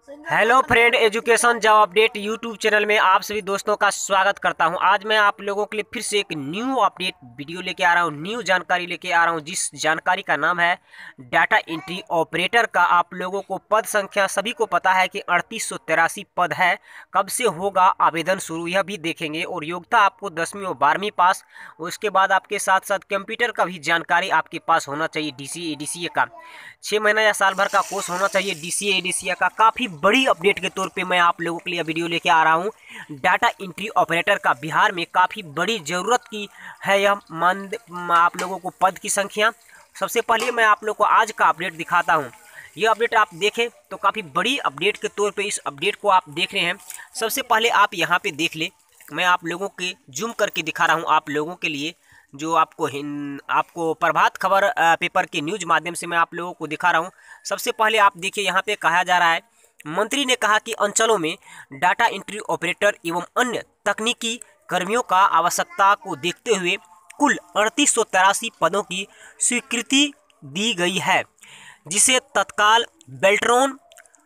Hello friend, education job update YouTube channel में आप सभी दोस्तों का स्वागत करता हूं। आज मैं आप लोगों के लिए फिर से एक न्यू अपडेट वीडियो लेके आ रहा हूं, न्यू जानकारी लेके आ रहा हूं, जिस जानकारी का नाम है डाटा एंट्री ऑपरेटर का। आप लोगों को पद संख्या सभी को पता है कि 3883 पद है। कब से होगा आवेदन शुरू यह भी देखेंगे, और योग्यता आपको 10वीं और 12वीं पास। उसके बाद आपके साथ साथ कंप्यूटर का भी जानकारी आपके पास होना चाहिए। DCA ADCA का 6 महीना या साल भर का कोर्स होना चाहिए। DCA ADCA का काफ़ी बड़ी अपडेट के तौर पे मैं आप लोगों के लिए वीडियो लेके आ रहा हूँ। डाटा एंट्री ऑपरेटर का बिहार में काफ़ी बड़ी ज़रूरत की है यह मान आप लोगों को पद की संख्या। सबसे पहले मैं आप लोगों को आज का अपडेट दिखाता हूँ। ये अपडेट आप देखें तो काफ़ी बड़ी अपडेट के तौर पे इस अपडेट को आप देख रहे हैं। सबसे पहले आप यहाँ पे देख ले, मैं आप लोगों के जूम करके दिखा रहा हूँ आप लोगों के लिए, जो आपको प्रभात खबर पेपर के न्यूज माध्यम से मैं आप लोगों को दिखा रहा हूँ। सबसे पहले आप देखिए, यहाँ पे कहा जा रहा है, मंत्री ने कहा कि अंचलों में डाटा एंट्री ऑपरेटर एवं अन्य तकनीकी कर्मियों का आवश्यकता को देखते हुए कुल 3883 पदों की स्वीकृति दी गई है, जिसे तत्काल बेल्ट्रॉन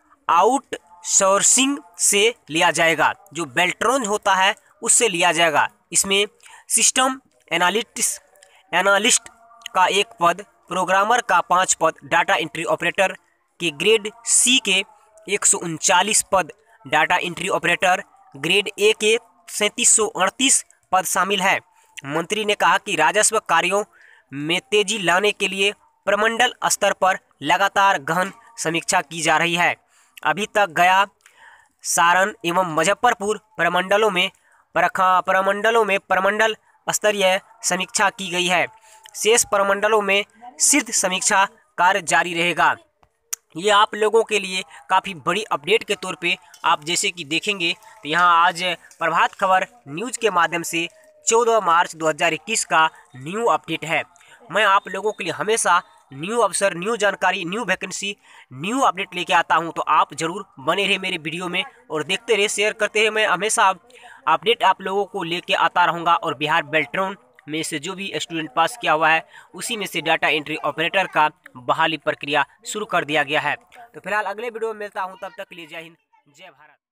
आउटसोर्सिंग से लिया जाएगा। जो बेल्ट्रॉन होता है उससे लिया जाएगा। इसमें सिस्टम एनालिस्ट का 1 पद, प्रोग्रामर का 5 पद, डाटा एंट्री ऑपरेटर के ग्रेड सी के 139 पद, data entry operator grade A के 3738 पद शामिल है। मंत्री ने कहा कि राजस्व कार्यों में तेजी लाने के लिए प्रमंडल स्तर पर लगातार गहन समीक्षा की जा रही है। अभी तक गया, सारण एवं मुजफ्फरपुर प्रमंडलों में प्रमंडल स्तरीय समीक्षा की गई है। शेष प्रमंडलों में सिद्ध समीक्षा कार्य जारी रहेगा। ये आप लोगों के लिए काफ़ी बड़ी अपडेट के तौर पे आप जैसे कि देखेंगे तो यहाँ आज प्रभात खबर न्यूज़ के माध्यम से 14 मार्च 2021 का न्यू अपडेट है। मैं आप लोगों के लिए हमेशा न्यू अवसर, न्यू जानकारी, न्यू वैकेंसी, न्यू अपडेट लेके आता हूं, तो आप जरूर बने रहे मेरे वीडियो में और देखते रहे, शेयर करते रहे। मैं हमेशा अपडेट आप लोगों को लेके आता रहूँगा। और बिहार बेल्ट्रॉन में से जो भी स्टूडेंट पास किया हुआ है उसी में से डाटा एंट्री ऑपरेटर का बहाली प्रक्रिया शुरू कर दिया गया है। तो फिलहाल अगले वीडियो में मिलता हूँ, तब तक के लिए जय हिंद, जय भारत।